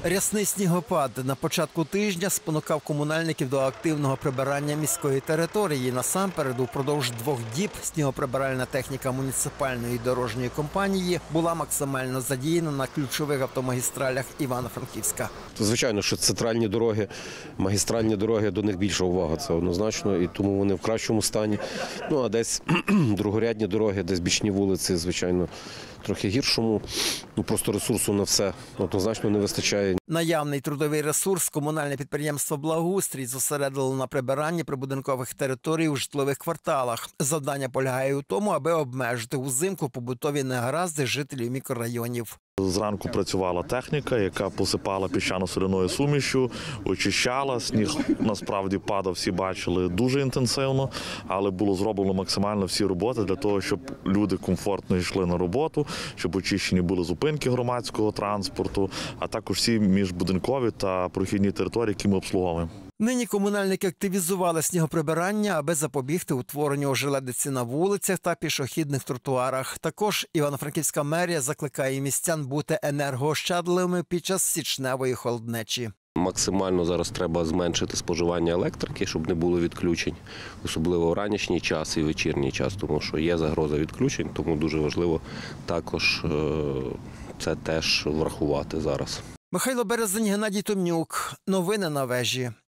Рясний снігопад на початку тижня спонукав комунальників до активного прибирання міської території. Насамперед, упродовж 2 діб снігоприбиральна техніка муніципальної дорожньої компанії була максимально задіяна на ключових автомагістралях Івано-Франківська. Звичайно, що центральні дороги, магістральні дороги, до них більша увага, це однозначно, і тому вони в кращому стані. Ну, а десь другорядні дороги, десь бічні вулиці, звичайно, трохи гіршому. Ну, просто ресурсу на все однозначно не вистачає. Наявний трудовий ресурс комунальне підприємство «Благоустрій» зосередило на прибиранні прибудинкових територій у житлових кварталах. Завдання полягає у тому, аби обмежити узимку побутові негаразди жителів мікрорайонів. Зранку працювала техніка, яка посипала піщано-соляною сумішю, очищала. Сніг насправді падав, всі бачили, дуже інтенсивно, але було зроблено максимально всі роботи для того, щоб люди комфортно йшли на роботу, щоб очищені були зупинки громадського транспорту, а також всі міжбудинкові та прохідні території, які ми обслуговуємо. Нині комунальники активізували снігоприбирання, аби запобігти утворенню ожеледиці на вулицях та пішохідних тротуарах. Також Івано-Франківська мерія закликає містян бути енергоощадливими під час січневої холоднечі. Максимально зараз треба зменшити споживання електрики, щоб не було відключень, особливо в ранішній час і вечірній час, тому що є загроза відключень, тому дуже важливо також це теж врахувати зараз. Михайло Березень, Геннадій Томнюк. Новини на вежі.